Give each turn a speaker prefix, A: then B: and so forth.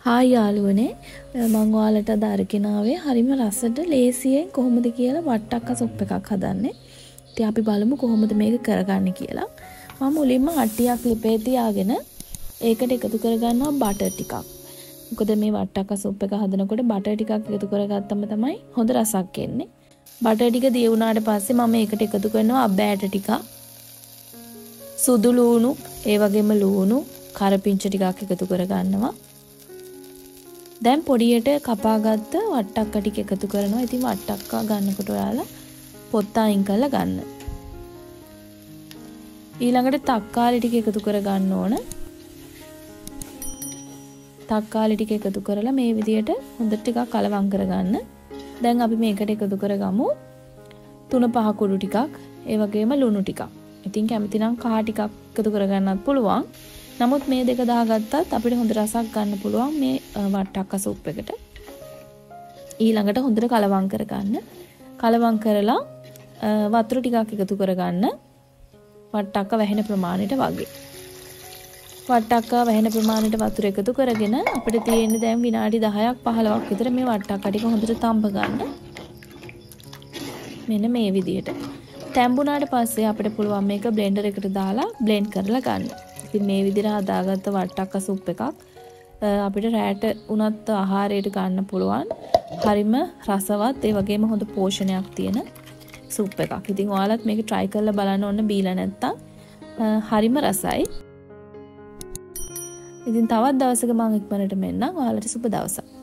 A: Hi යාළුවනේ මම ඔයාලට අද අරගෙන ආවේ හරිම රසට ලේසියෙන් කොහොමද කියලා වට්ටක්ක සුප් එකක් හදන්නේ. ඉතින් අපි බලමු කොහොමද මේක කරගන්නේ කියලා. මම මුලින්ම අට්ටියක් ලිපේ තියාගෙන ඒකට එකතු කරගන්නවා බටර් ටිකක්. මොකද මේ වට්ටක්ක සුප් එක හදනකොට බටර් ටිකක් එකතු කරගත්තම තමයි හොඳ රසක් එන්නේ. බටර් ටික දිය වුණාට පස්සේ මම ඒකට එකතු කරනවා අබෑට ටිකක්. සුදු ලූණු, ඒ වගේම ලූණු, කරපිංච ටිකක් එකතු කරගන්නවා. දැන් පොඩියට කපාගත්ත වට්ටක්ක ටික එකතු කරනවා. ඉතින් වට්ටක්ක ගන්නකොට ඔයාලා පොත්ත අයින් කරලා ගන්න. ඊළඟට තක්කාලි ටික එකතු කර ගන්න ඕන. තක්කාලි ටික එකතු කරලා මේ විදියට හොඳට ටිකක් කලවම් කරගන්න. දැන් අපි මේකට එකතු කරගමු 3-5 කුඩු ටිකක්, ඒ වගේම ලුණු ටිකක්. ඉතින් කැමති නම් කහ ටිකක් එකතු කරගන්නත් පුළුවන්. නමුත් මේ දෙක දාගත්තත් අපිට හොඳ රසක් ගන්න පුළුවන් මේ වට්ටක්ක සුප් එකට. ඊළඟට හොඳට කලවම් කරගන්න. කලවම් කරලා වතුර ටිකක් එකතු කරගන්න. වට්ටක්ක වැහෙන ප්‍රමාණයට වගේ. වට්ටක්ක වැහෙන ප්‍රමාණයට වතුර එකතු කරගෙන අපිට තියෙන්නේ දැන් විනාඩි 10ක් 15ක් විතර මේ වට්ටක්ක ටික හොඳට තඹ ගන්න. මෙන්න මේ විදියට. තැඹුණාට පස්සේ අපිට පුළුවන් මේක බ්ලෙන්ඩර් එකට දාලා බ්ලෙන්ඩ් කරලා ගන්න. ඉතින් මේ විදිහට හදාගත්ත වට්ටක්ක සුප් එකක් අපිට රැට උනත් ආහාරයට ගන්න පුළුවන්. හරිම රසවත් ඒ වගේම හොඳ පෝෂණයක් තියෙන සුප් එකක්. ඉතින් ඔයාලත් මේක try කරලා බලන්න ඕන බීලා නැත්තම් හරිම රසයි. ඉතින් තවත් දවසක මම ඉක්මනට මෙන්නම්. ඔයාලට සුබ දවසක්.